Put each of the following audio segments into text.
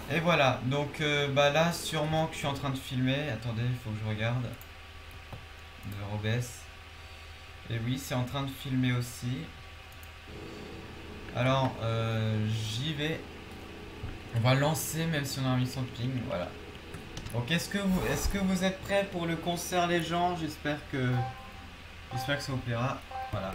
Et voilà, donc bah là sûrement que je suis en train de filmer. Attendez, il faut que je regarde. De OBS. Et oui, c'est en train de filmer aussi. Alors, j'y vais. On va lancer même si on a un 800 de ping, voilà. Donc est-ce que vous êtes prêts pour le concert les gens? J'espère que ça vous plaira. Voilà.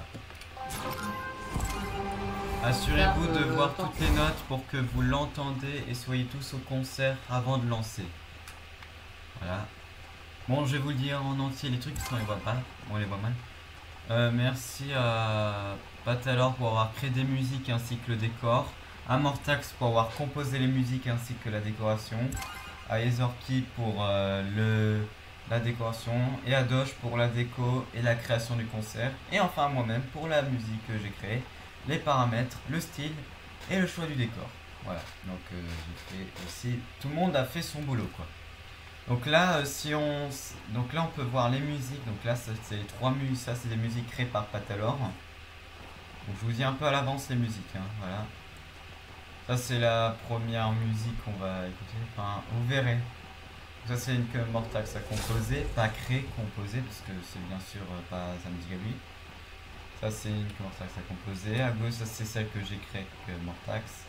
Assurez-vous de voir toutes les notes pour que vous l'entendez et soyez tous au concert avant de lancer. Voilà. Bon, je vais vous le dire en entier les trucs parce qu'on les voit pas. On les voit mal. Merci à Patalor pour avoir créé des musiques ainsi que le décor. À Mortax pour avoir composé les musiques ainsi que la décoration. À Ezorki pour la décoration. Et à Doge pour la déco et la création du concert. Et enfin à moi-même pour la musique que j'ai créée, les paramètres, le style et le choix du décor. Voilà, donc j'ai fait aussi. Tout le monde a fait son boulot quoi. Donc là, donc là, on peut voir les musiques. Donc là, ça, c'est les trois musiques. Ça, c'est des musiques créées par Patalor. Donc je vous dis un peu à l'avance les musiques. Hein, voilà. Ça, c'est la première musique qu'on va écouter. Enfin, vous verrez. Ça, c'est une que Mortax a composée, pas créée, composée, parce que c'est bien sûr pas sa musique à lui. Ça, c'est une que Mortax a composée. À gauche, ça, c'est celle que j'ai créée avec Mortax.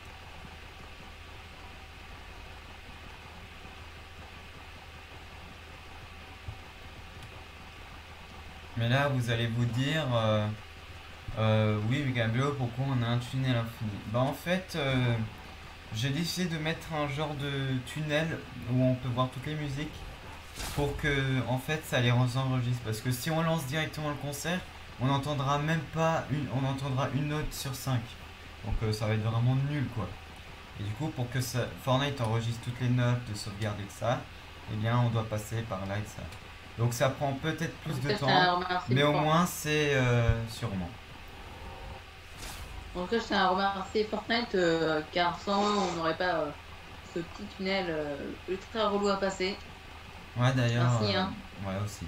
Mais là, vous allez vous dire. Oui, Gabriel, pourquoi on a un tunnel infini? Bah en fait, j'ai décidé de mettre un genre de tunnel où on peut voir toutes les musiques pour que en fait ça les enregistre. Parce que si on lance directement le concert, on n'entendra même pas on entendra une note sur 5. Donc ça va être vraiment nul quoi. Et du coup pour que Fortnite enregistre toutes les notes de sauvegarde et de ça, eh bien on doit passer par là et ça. Donc ça prend peut-être plus Donc de ça, je temps, tiens à remercier mais au Fort- moins c'est sûrement. Donc ça, je tiens à remercier Fortnite car sans eux, on n'aurait pas ce petit tunnel ultra relou à passer. Ouais, d'ailleurs, Merci, hein. ouais, aussi.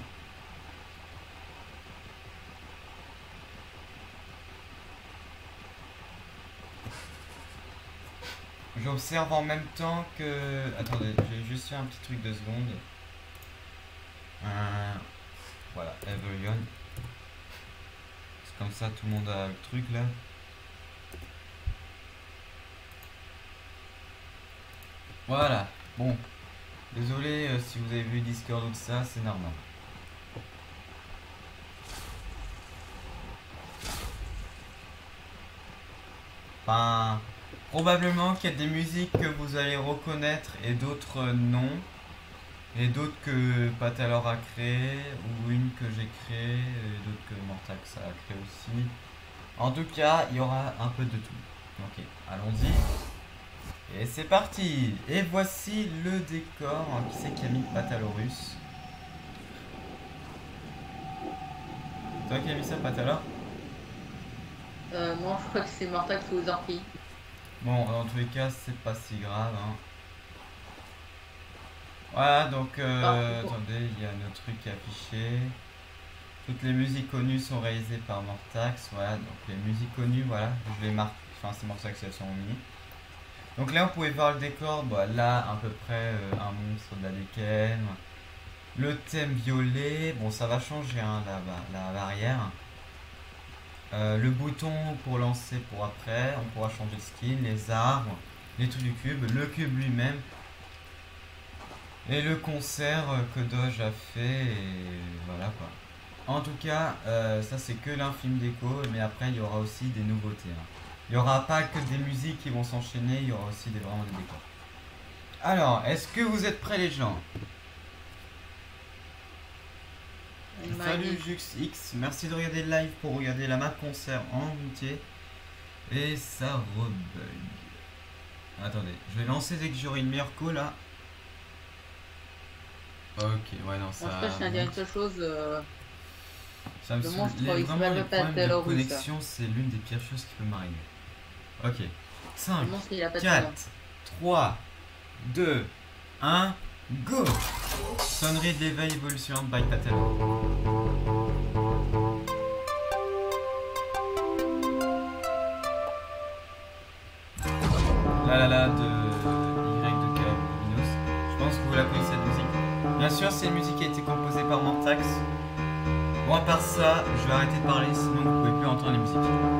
J'observe en même temps que. Attendez, j'ai juste fait un petit truc de seconde. Euh, voilà, Everion. C'est comme ça, tout le monde a le truc là. Voilà, bon. Désolé si vous avez vu Discord ou tout ça, c'est normal. Enfin, probablement qu'il y a des musiques que vous allez reconnaître et d'autres non. Et d'autres que Patalor a créé, ou une que j'ai créée, et d'autres que Mortax a créé aussi. En tout cas, il y aura un peu de tout. Ok, allons-y. Et c'est parti. Et voici le décor. Qui c'est qui a mis Patalorus? C'est toi qui as mis ça, Patalor? Non, je crois que c'est Mortax ou Zorky. Bon, dans tous les cas, c'est pas si grave. Hein. Voilà, donc Enfin, attendez, il y a notre truc affiché. Toutes les musiques connues sont réalisées par Mortax. Voilà, donc les musiques connues, voilà, je les marque. Enfin, c'est Mortax qui a mis. Donc là, vous pouvez voir le décor. Bah, là, à peu près un monstre de la décaine. Le thème violet. Bon, ça va changer hein, la barrière. Le bouton pour lancer pour après. On pourra changer de skin. Les arbres. Les trucs du cube. Le cube lui-même. Et le concert que Doge a fait. Et voilà quoi. En tout cas, ça c'est que l'infime déco. Mais après, il y aura aussi des nouveautés. Hein. Il n'y aura pas que des musiques qui vont s'enchaîner, il y aura aussi vraiment des décors. Alors, est-ce que vous êtes prêts les gens? Salut JuxX, merci de regarder le live pour regarder la map concert en entier. Et ça rebug. Attendez, je vais lancer dès que j'aurai une meilleure call là. Ok, ouais non, moi, ça je tiens à dire une seule chose. ça me Le saoule. monstre, il Vraiment les s'appelle pas problèmes de Belarus. connexion, c'est l'une des pires choses qui peut m'arriver. Ok, Le 5, monstre, il a pas de prénom. 4, 3, 2, 1, go! Sonnerie de l'éveil évolution by Patel. La la la de Bien sûr, c'est une musique qui a été composée par Mortax. Bon, à part ça, je vais arrêter de parler, sinon vous pouvez plus entendre les musiques.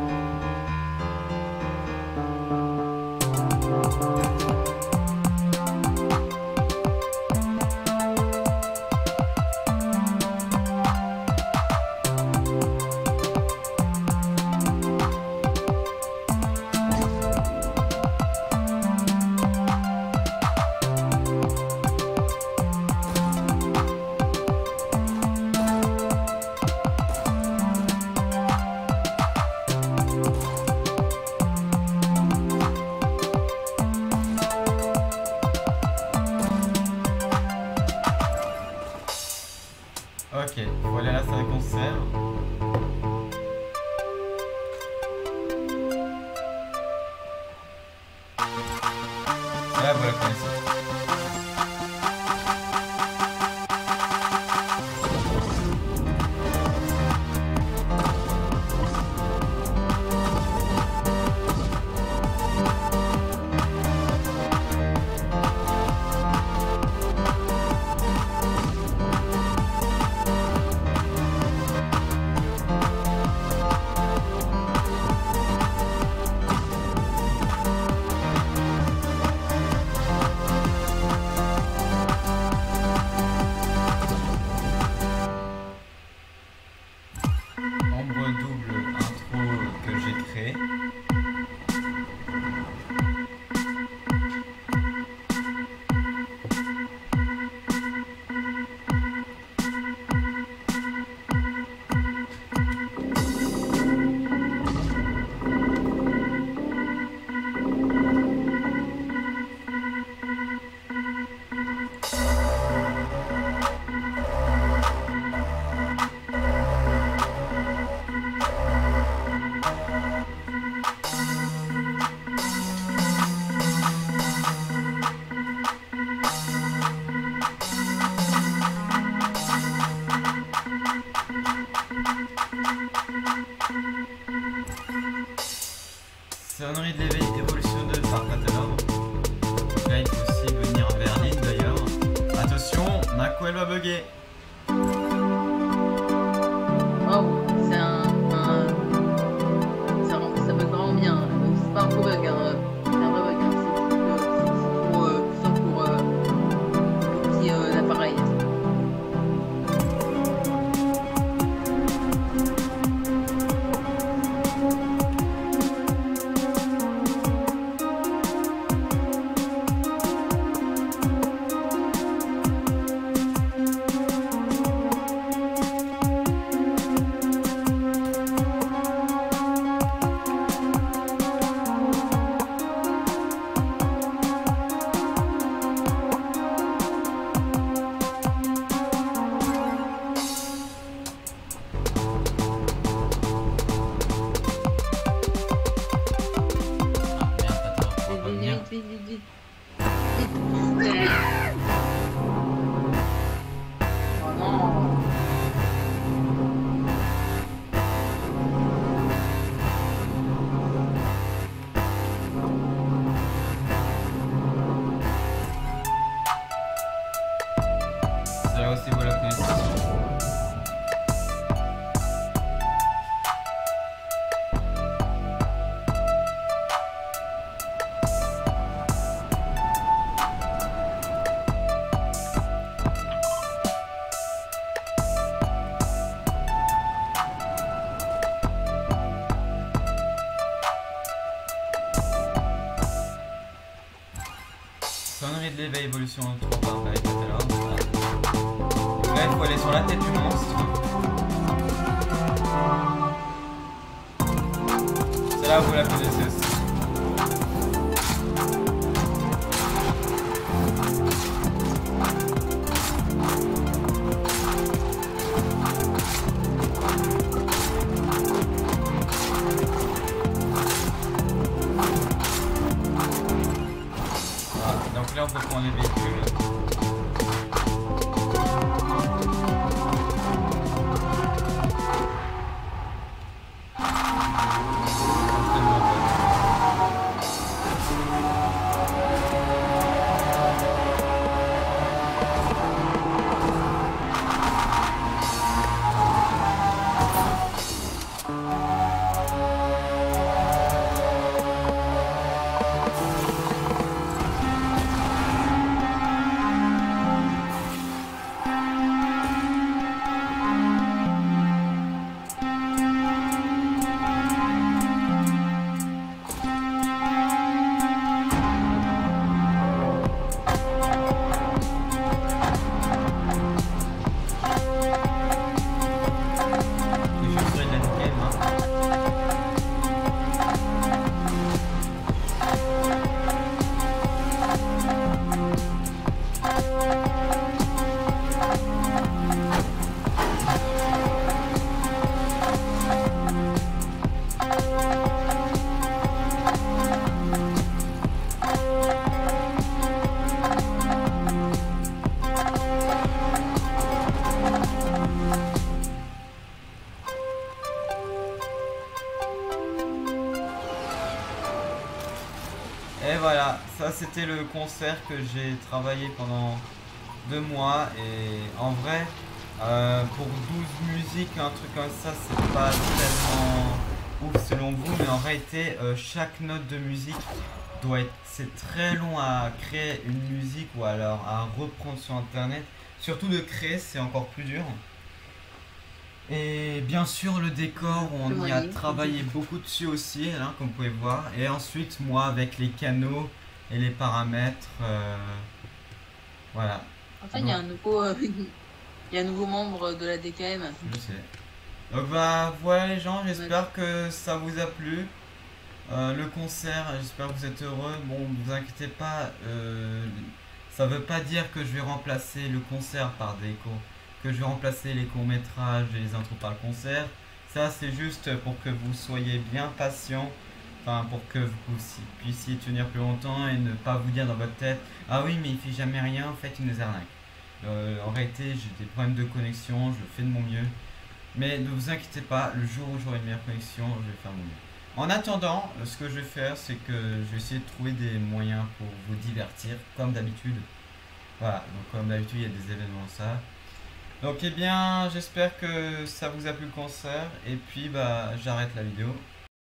Ok, voilà la salle de concert. Là, voilà la connaissance. Ombre double intro que j'ai créé. Sonnerie de l'éveil évolution 2 par Catalan. Là il faut aussi venir en berline d'ailleurs. Attention, Mako elle va bugger. Waouh, ça bug vraiment bien. C'est pas un faux bug, hein. C'est un vrai bug. C'est pour le petit appareil. Vite. Oh non. C'est là aussi vous la connaissez. Sonnerie de l'éveil évolution 3 par avec Catalan. Là il faut aller sur la tête du monstre. C'est là où vous la connaissez aussi. Donc là on peut prendre les véhicules. c'était le concert que j'ai travaillé pendant 2 mois. Et en vrai, pour 12 musiques, un truc comme ça, c'est pas tellement ouf selon vous. Mais en réalité, chaque note de musique doit être... C'est très long à créer une musique ou alors à reprendre sur internet. Surtout de créer, c'est encore plus dur. Et bien sûr le décor, on y a travaillé beaucoup dessus aussi, hein, comme vous pouvez voir. Et ensuite moi avec les canaux et les paramètres, voilà. En fait, il y a un nouveau, il y a un nouveau membre de la DKM. Je sais. Donc bah voilà les gens, j'espère que ça vous a plu. Le concert, j'espère que vous êtes heureux. Bon, ne vous inquiétez pas, ça veut pas dire que je vais remplacer le concert par des cours. Que je vais remplacer les courts-métrages et les intros par le concert. Ça, c'est juste pour que vous soyez bien patient. Enfin, pour que vous puissiez tenir plus longtemps et ne pas vous dire dans votre tête « Ah oui, mais il fait jamais rien, en fait, il nous arnaque. » En réalité, j'ai des problèmes de connexion, je fais de mon mieux. Mais ne vous inquiétez pas, le jour où j'aurai une meilleure connexion, je vais faire mon mieux. En attendant, ce que je vais faire, c'est que je vais essayer de trouver des moyens pour vous divertir, comme d'habitude. Voilà, donc comme d'habitude, il y a des événements, ça. Donc eh bien j'espère que ça vous a plu le concert et puis bah j'arrête la vidéo.